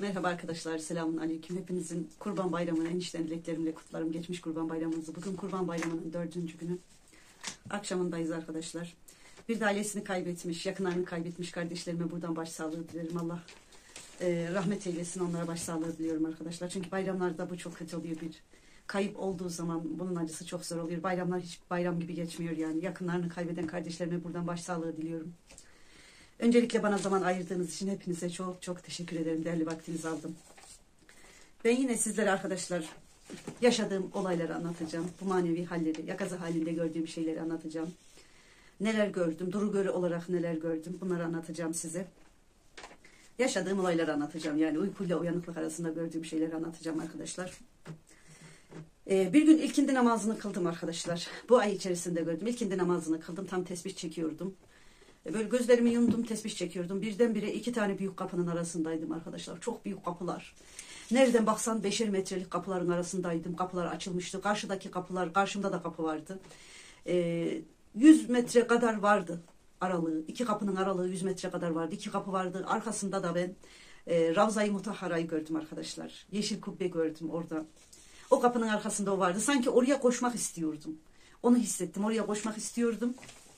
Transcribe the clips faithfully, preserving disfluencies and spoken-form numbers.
Merhaba arkadaşlar, selamun aleyküm. Hepinizin Kurban Bayramı'nı en içten dileklerimle kutlarım. Geçmiş Kurban Bayramınızı. Bugün Kurban Bayramı'nın dördüncü günü. Akşamındayız arkadaşlar. Bir de ailesini kaybetmiş, yakınlarını kaybetmiş kardeşlerime buradan başsağlığı dilerim. Allah e, rahmet eylesin, onlara başsağlığı diliyorum arkadaşlar. Çünkü bayramlarda bu çok kötü oluyor. Bir kayıp olduğu zaman bunun acısı çok zor oluyor. Bayramlar hiç bayram gibi geçmiyor yani. Yakınlarını kaybeden kardeşlerime buradan başsağlığı diliyorum. Öncelikle bana zaman ayırdığınız için hepinize çok çok teşekkür ederim. Değerli vaktinizi aldım. Ben yine sizlere arkadaşlar yaşadığım olayları anlatacağım. Bu manevi halleri, yakaza halinde gördüğüm şeyleri anlatacağım. Neler gördüm, duru görü olarak neler gördüm, bunları anlatacağım size. Yaşadığım olayları anlatacağım. Yani uykuyla uyanıklık arasında gördüğüm şeyleri anlatacağım arkadaşlar. Ee, bir gün ilkindi namazını kıldım arkadaşlar. Bu ay içerisinde gördüm. İlkindi namazını kıldım. Tam tesbih çekiyordum. Böyle gözlerimi yumdum, tesbih çekiyordum. Birdenbire iki tane büyük kapının arasındaydım arkadaşlar. Çok büyük kapılar. Nereden baksan beşer metrelik kapıların arasındaydım. Kapılar açılmıştı. Karşıdaki kapılar, karşımda da kapı vardı. Ee, yüz metre kadar vardı aralığı. İki kapının aralığı yüz metre kadar vardı. İki kapı vardı. Arkasında da ben e, Ravza-i Mutahhara'yı gördüm arkadaşlar. Yeşil kubbe gördüm orada. O kapının arkasında o vardı. Sanki oraya koşmak istiyordum. Onu hissettim. Oraya koşmak istiyordum.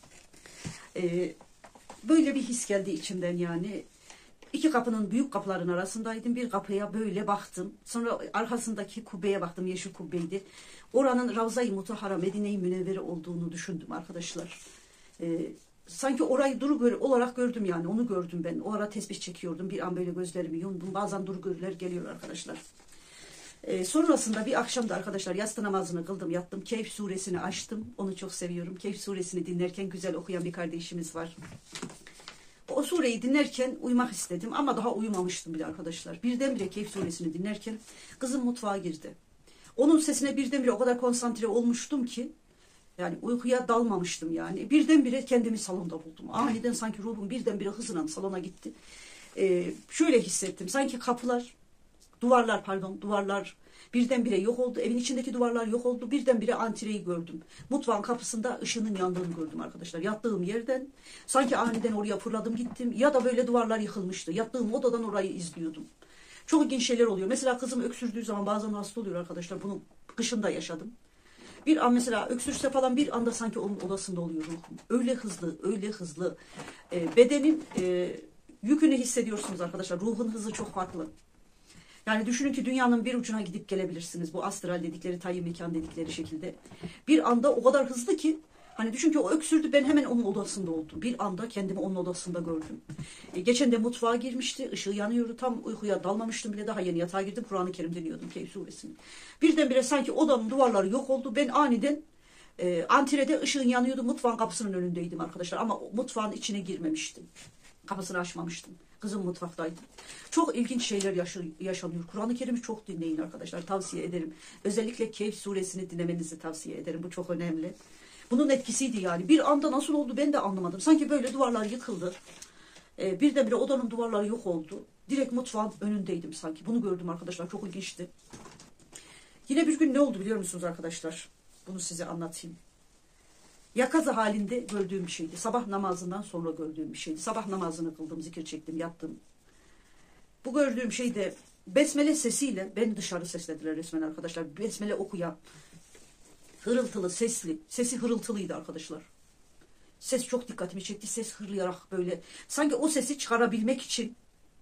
Ee, Böyle bir his geldi içimden yani. İki kapının, büyük kapıların arasındaydım. Bir kapıya böyle baktım. Sonra arkasındaki kubbeye baktım. Yeşil kubbeydi. Oranın Ravza-i Mutahhara, Medine-i Münevvere olduğunu düşündüm arkadaşlar. Ee, sanki orayı duru görü olarak gördüm yani. Onu gördüm ben. O ara tesbih çekiyordum. Bir an böyle gözlerimi yumdum. Bazen duru görüler geliyor arkadaşlar. Ee, sonrasında bir akşamda arkadaşlar yatsı namazını kıldım, yattım. Kehf suresini açtım. Onu çok seviyorum. Kehf suresini dinlerken güzel okuyan bir kardeşimiz var. O sureyi dinlerken uyumak istedim ama daha uyumamıştım bile arkadaşlar. Birdenbire Kehf suresini dinlerken kızım mutfağa girdi. Onun sesine birdenbire o kadar konsantre olmuştum ki yani uykuya dalmamıştım yani. Birdenbire kendimi salonda buldum. Aniden sanki ruhum birdenbire hızla salona gitti. Ee, şöyle hissettim. Sanki kapılar, duvarlar pardon duvarlar birdenbire yok oldu. Evin içindeki duvarlar yok oldu. Birdenbire antreyi gördüm. Mutfağın kapısında ışığının yandığını gördüm arkadaşlar. Yattığım yerden sanki aniden oraya fırladım gittim. Ya da böyle duvarlar yıkılmıştı. Yattığım odadan orayı izliyordum. Çok ilginç şeyler oluyor. Mesela kızım öksürdüğü zaman bazen hasta oluyor arkadaşlar. Bunu kışında yaşadım. Bir an mesela öksürse falan bir anda sanki onun odasında oluyor ruhum. Öyle hızlı, öyle hızlı. E, bedenin e, yükünü hissediyorsunuz arkadaşlar. Ruhun hızı çok farklı. Yani düşünün ki dünyanın bir ucuna gidip gelebilirsiniz. Bu astral dedikleri, tayyip mekan dedikleri şekilde. Bir anda o kadar hızlı ki hani düşün ki o öksürdü, ben hemen onun odasında oldum. Bir anda kendimi onun odasında gördüm. E, geçen de mutfağa girmişti, ışığı yanıyordu. Tam uykuya dalmamıştım bile, daha yeni yatağa girdim. Kur'an-ı Kerim dinliyordum, Kehf suresini. Birdenbire sanki odanın duvarları yok oldu. Ben aniden e, antrede ışığın yanıyordu. Mutfağın kapısının önündeydim arkadaşlar. Ama mutfağın içine girmemiştim. Kapısını açmamıştım. Kızım mutfaktaydı. Çok ilginç şeyler yaşanıyor. Kur'an-ı Kerim'i çok dinleyin arkadaşlar. Tavsiye ederim. Özellikle Kehf suresini dinlemenizi tavsiye ederim. Bu çok önemli. Bunun etkisiydi yani. Bir anda nasıl oldu ben de anlamadım. Sanki böyle duvarlar yıkıldı. Ee, birdenbire odanın duvarları yok oldu. Direkt mutfağın önündeydim sanki. Bunu gördüm arkadaşlar. Çok ilginçti. Yine bir gün ne oldu biliyor musunuz arkadaşlar? Bunu size anlatayım. Yakaza halinde gördüğüm bir şeydi. Sabah namazından sonra gördüğüm bir şeydi. Sabah namazını kıldım, zikir çektim, yattım. Bu gördüğüm şey de besmele sesiyle beni dışarı seslediler resmen arkadaşlar. Besmele okuyan, hırıltılı, sesli. Sesi hırıltılıydı arkadaşlar. Ses çok dikkatimi çekti. Ses hırlayarak böyle. Sanki o sesi çıkarabilmek için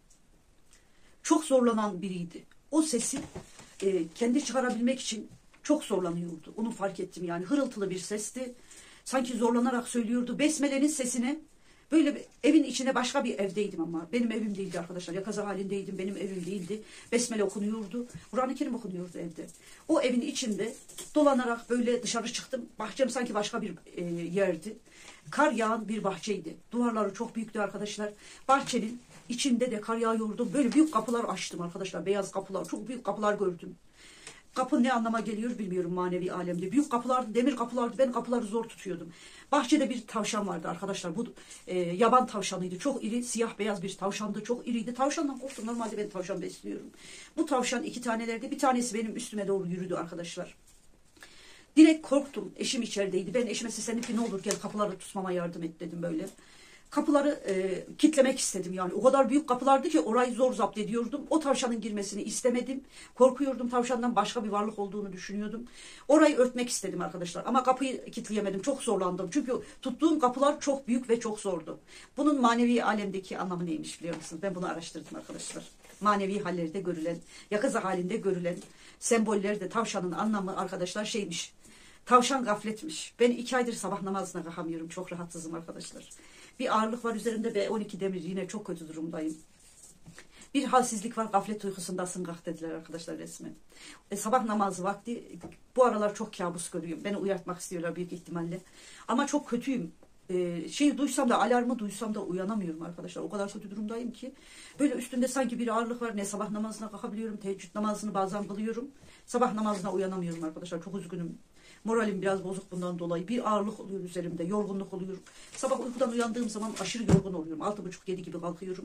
çok zorlanan biriydi. O sesi e, kendi çıkarabilmek için çok zorlanıyordu. Onu fark ettim yani. Hırıltılı bir sesti. Sanki zorlanarak söylüyordu. Besmele'nin sesine böyle bir, evin içine başka bir evdeydim ama. Benim evim değildi arkadaşlar. Yakaza halindeydim. Benim evim değildi. Besmele okunuyordu. Kur'an-ı Kerim okunuyordu evde. O evin içinde dolanarak böyle dışarı çıktım. Bahçem sanki başka bir e, yerdi. Kar yağan bir bahçeydi. Duvarları çok büyüktü arkadaşlar. Bahçenin içinde de kar yağıyordu. Böyle büyük kapılar açtım arkadaşlar. Beyaz kapılar. Çok büyük kapılar gördüm. Kapı ne anlama geliyor bilmiyorum manevi alemde. Büyük kapılardı, demir kapılardı. Ben kapıları zor tutuyordum. Bahçede bir tavşan vardı arkadaşlar. Bu e, yaban tavşanıydı. Çok iri, siyah beyaz bir tavşandı. Çok iriydi. Tavşandan korktum. Normalde ben tavşan besliyorum. Bu tavşan iki tanelerdi. Bir tanesi benim üstüme doğru yürüdü arkadaşlar. Direkt korktum. Eşim içerideydi. Ben eşime seslenip ki ne olur gel kapıları tutmama yardım et dedim böyle. kapıları e, kitlemek istedim yani. O kadar büyük kapılardı ki orayı zor zapt ediyordum. O tavşanın girmesini istemedim. Korkuyordum, tavşandan başka bir varlık olduğunu düşünüyordum. Orayı örtmek istedim arkadaşlar. Ama kapıyı kitleyemedim. Çok zorlandım. Çünkü tuttuğum kapılar çok büyük ve çok zordu. Bunun manevi alemdeki anlamı neymiş biliyor musunuz? Ben bunu araştırdım arkadaşlar. Manevi hallerde görülen, yakıza halinde görülen sembollerde tavşanın anlamı arkadaşlar şeymiş. Tavşan gafletmiş. Ben iki aydır sabah namazına kalkamıyorum. Çok rahatsızım arkadaşlar. Bir ağırlık var üzerimde ve on iki demir, yine çok kötü durumdayım. Bir halsizlik var, gaflet uykusundasın kalk dediler arkadaşlar resmen. E, sabah namazı vakti, bu aralar çok kabus görüyorum. Beni uyartmak istiyorlar büyük ihtimalle. Ama çok kötüyüm. E, şeyi duysam da, alarmı duysam da uyanamıyorum arkadaşlar. O kadar kötü durumdayım ki. Böyle üstünde sanki bir ağırlık var. Ne sabah namazına kalkabiliyorum, teheccüd namazını bazen kılıyorum. Sabah namazına uyanamıyorum arkadaşlar. Çok üzgünüm. Moralim biraz bozuk bundan dolayı. Bir ağırlık oluyor üzerimde. Yorgunluk oluyor. Sabah uykudan uyandığım zaman aşırı yorgun oluyorum. Altı buçuk yedi gibi kalkıyorum.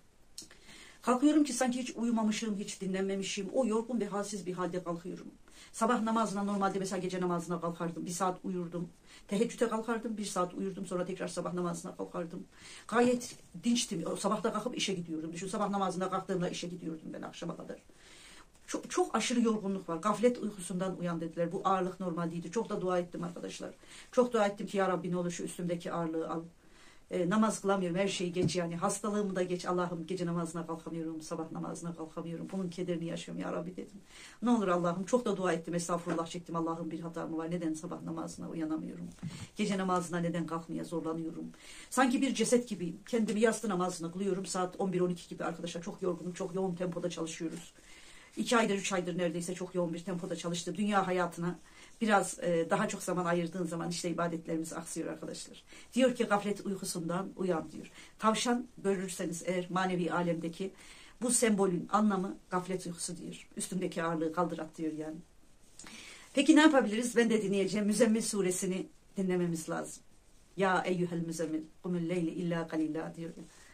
Kalkıyorum ki sanki hiç uyumamışım, hiç dinlenmemişim. O yorgun ve halsiz bir halde kalkıyorum. Sabah namazına, normalde mesela gece namazına kalkardım. Bir saat uyurdum. Teheccüde kalkardım. Bir saat uyurdum. Sonra tekrar sabah namazına kalkardım. Gayet dinçtim. O sabahta kalkıp işe gidiyorum. Düşün, sabah namazına kalktığımda işe gidiyordum ben akşama kadar. Çok, çok aşırı yorgunluk var. Gaflet uykusundan uyan dediler. Bu ağırlık normal değildi. Çok da dua ettim arkadaşlar. Çok dua ettim ki ya Rabbi ne olur şu üstümdeki ağırlığı al. E, namaz kılamıyorum. Her şeyi geç yani. Hastalığımı da geç. Allah'ım gece namazına kalkamıyorum. Sabah namazına kalkamıyorum. Bunun kederini yaşıyorum ya Rabbi dedim. Ne olur Allah'ım. Çok da dua ettim. Estağfurullah çektim. Allah'ım bir hatam var. Neden sabah namazına uyanamıyorum? Gece namazına neden kalkmaya zorlanıyorum? Sanki bir ceset gibiyim. Kendimi yastı namazına kılıyorum. Saat on bir on iki gibi arkadaşlar. Çok yorgunum. Çok yoğun tempoda çalışıyoruz. İki aydır, üç aydır neredeyse çok yoğun bir tempoda çalıştı. Dünya hayatına biraz e, daha çok zaman ayırdığın zaman işte ibadetlerimiz aksıyor arkadaşlar. Diyor ki gaflet uykusundan uyan diyor. Tavşan görürseniz eğer manevi alemdeki bu sembolün anlamı gaflet uykusu diyor. Üstündeki ağırlığı kaldırak diyor yani. Peki ne yapabiliriz? Ben de dinleyeceğim. Müzzemmil suresini dinlememiz lazım. Ya eyyuhel müzzemmil kumul leyli illa kalila diyor.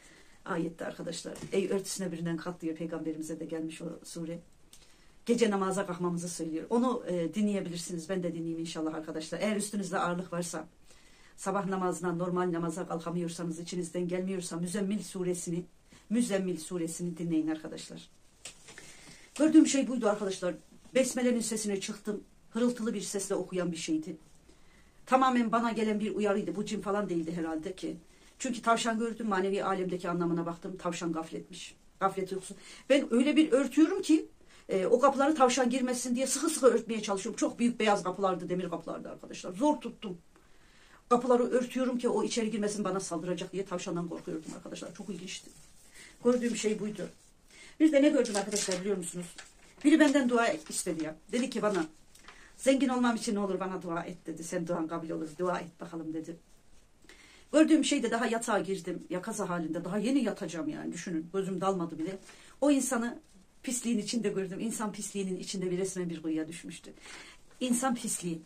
Ayette arkadaşlar. Ey örtüsüne birinden kalk diyor. Peygamberimize de gelmiş o sure. Gece namaza kalkmamızı söylüyor. Onu e, dinleyebilirsiniz. Ben de dinleyeyim inşallah arkadaşlar. Eğer üstünüzde ağırlık varsa, sabah namazına, normal namaza kalkamıyorsanız, içinizden gelmiyorsa Müzzemmil suresini, Müzzemmil suresini dinleyin arkadaşlar. Gördüğüm şey buydu arkadaşlar. Besmele'nin sesine çıktım. Hırıltılı bir sesle okuyan bir şeydi. Tamamen bana gelen bir uyarıydı. Bu cin falan değildi herhalde ki. Çünkü tavşan gördüm, manevi alemdeki anlamına baktım. Tavşan gafletmiş. Gaflet yoksa. Ben öyle bir örtüyorum ki e, o kapıları tavşan girmesin diye sıkı sıkı örtmeye çalışıyorum. Çok büyük beyaz kapılardı, demir kapılardı arkadaşlar. Zor tuttum. Kapıları örtüyorum ki o içeri girmesin, bana saldıracak diye tavşandan korkuyordum arkadaşlar. Çok ilginçti. Gördüğüm şey buydu. Bir de ne gördüm arkadaşlar biliyor musunuz? Biri benden dua istedi ya. Dedi ki bana, zengin olmam için ne olur bana dua et dedi. Sen duan kabul olur, dua et bakalım dedi. Gördüğüm şeyde daha yatağa girdim. Yakaza halinde. Daha yeni yatacağım yani. Düşünün. Gözüm dalmadı bile. O insanı pisliğin içinde gördüm. İnsan pisliğinin içinde bir resmen bir kuyuya düşmüştü. İnsan pisliği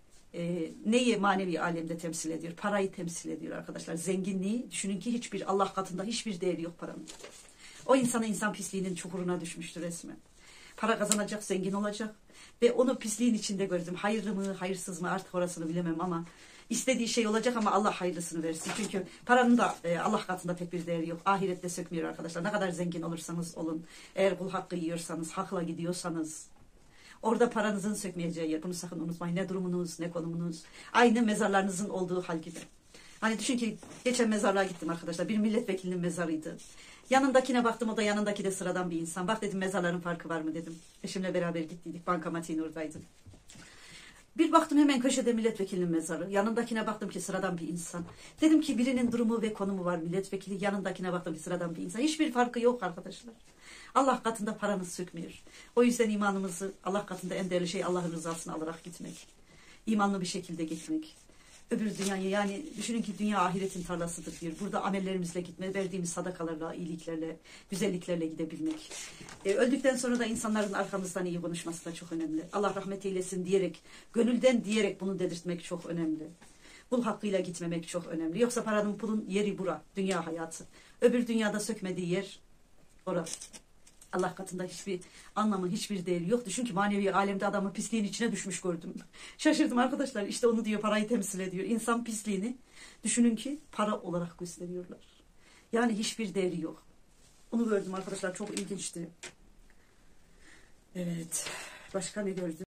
e, neyi manevi alemde temsil ediyor? Parayı temsil ediyor arkadaşlar. Zenginliği. Düşünün ki hiçbir Allah katında hiçbir değeri yok paranın. O insana insan pisliğinin çukuruna düşmüştü resmen. Para kazanacak, zengin olacak. Ve onu pisliğin içinde gördüm. Hayırlı mı, hayırsız mı artık orasını bilemem ama İstediği şey olacak ama Allah hayırlısını versin. Çünkü paranın da e, Allah katında pek bir değeri yok. Ahirette sökmüyor arkadaşlar. Ne kadar zengin olursanız olun. Eğer kul hakkı yiyorsanız, hakla gidiyorsanız orada paranızın sökmeyeceği yer. Bunu sakın unutmayın. Ne durumunuz, ne konumunuz. Aynı mezarlarınızın olduğu hal gibi. Hani düşün ki geçen mezarlığa gittim arkadaşlar. Bir milletvekilinin mezarıydı. Yanındakine baktım, o da yanındaki de sıradan bir insan. Bak dedim, mezarların farkı var mı dedim. Eşimle beraber gittiydik. Bankamatiğin oradaydı. Bir baktım hemen köşede milletvekilinin mezarı. Yanındakine baktım ki sıradan bir insan. Dedim ki birinin durumu ve konumu var milletvekili. Yanındakine baktım ki sıradan bir insan. Hiçbir farkı yok arkadaşlar. Allah katında paranız sökmüyor. O yüzden imanımızı, Allah katında en değerli şey Allah'ın rızasını alarak gitmek. İmanlı bir şekilde gitmek. Öbür dünyayı, yani düşünün ki dünya ahiretin tarlasıdır diyor. Burada amellerimizle gitme, verdiğimiz sadakalarla, iyiliklerle, güzelliklerle gidebilmek. E, öldükten sonra da insanların arkamızdan iyi konuşması da çok önemli. Allah rahmet eylesin diyerek, gönülden diyerek bunu dedirtmek çok önemli. Kul hakkıyla gitmemek çok önemli. Yoksa paranın pulun yeri bura, dünya hayatı. Öbür dünyada sökmediği yer orası. Allah katında hiçbir anlamı, hiçbir değeri yok. Düşün ki manevi alemde adamı pisliğin içine düşmüş gördüm. Şaşırdım arkadaşlar. İşte onu diyor, parayı temsil ediyor. İnsan pisliğini düşünün ki para olarak gösteriyorlar. Yani hiçbir değeri yok. Onu gördüm arkadaşlar. Çok ilginçti. Evet. Başka ne gördüm?